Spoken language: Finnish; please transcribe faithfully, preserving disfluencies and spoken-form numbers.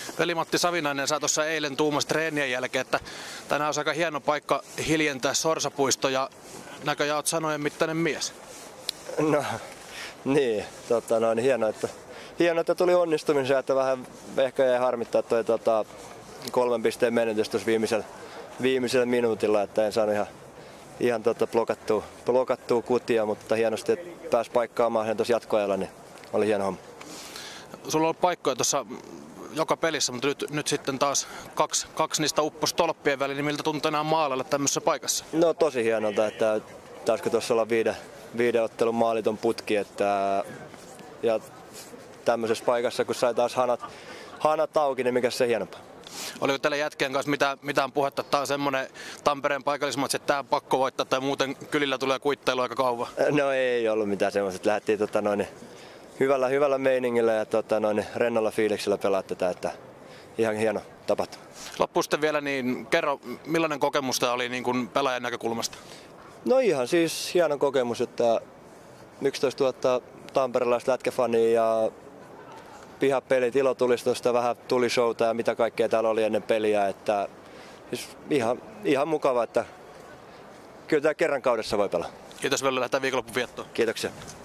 Veli-Matti Savinainen, sä tuossa eilen tuumas treenien jälkeen, että tänään olisi aika hieno paikka hiljentää Sorsapuisto ja näköjään oot sanojen mittainen mies. No niin, tota, no, niin hieno, että, hieno, että tuli onnistumisia, että vähän ehkä jäi harmittaa toi tota, kolmen pisteen menetys tuossa viimeisellä, viimeisellä minuutilla, että en saanut ihan, ihan tota, blokattua, blokattua kutia, mutta hienosti, että pääsi paikkaamaan sen tuossa jatkoajalla, niin oli hieno homma. Sulla on ollut paikkoja tuossa joka pelissä, mutta nyt, nyt sitten taas kaksi, kaksi niistä upposi tolppien väliin, niin miltä tuntuu enää maalailla tämmöisessä paikassa? No tosi hienolta, että taisiko tuossa olla viiden, viiden ottelun maaliton putki, että ja tämmöisessä paikassa kun sai taas hanat, hanat auki, niin mikä se hienompaa. Oliko teillä jätkien kanssa mitään, mitään puhetta, että tämä on semmoinen Tampereen paikallismatsi, että tämä pakko voittaa tai muuten kylillä tulee kuittailu aika kauan? No ei ollut mitään semmoista, että lähdettiin tota, noin, hyvällä, hyvällä meiningillä ja tota, noin, rennolla fiiliksellä pelaa tätä, että ihan hieno tapahtuma. Loppuun sitten vielä, niin kerro, millainen kokemus tämä oli niin kuin pelaajan näkökulmasta? No ihan siis hieno kokemus, että yksitoistatuhatta tamperelaista lätkäfania ja pihapelit, ilotulistusta, vähän tulishowta ja mitä kaikkea täällä oli ennen peliä. Että, siis ihan, ihan mukava, että kyllä tämä kerran kaudessa voi pelaa. Kiitos, Veli, lähdetään viikonloppuun viettoon. Kiitoksia.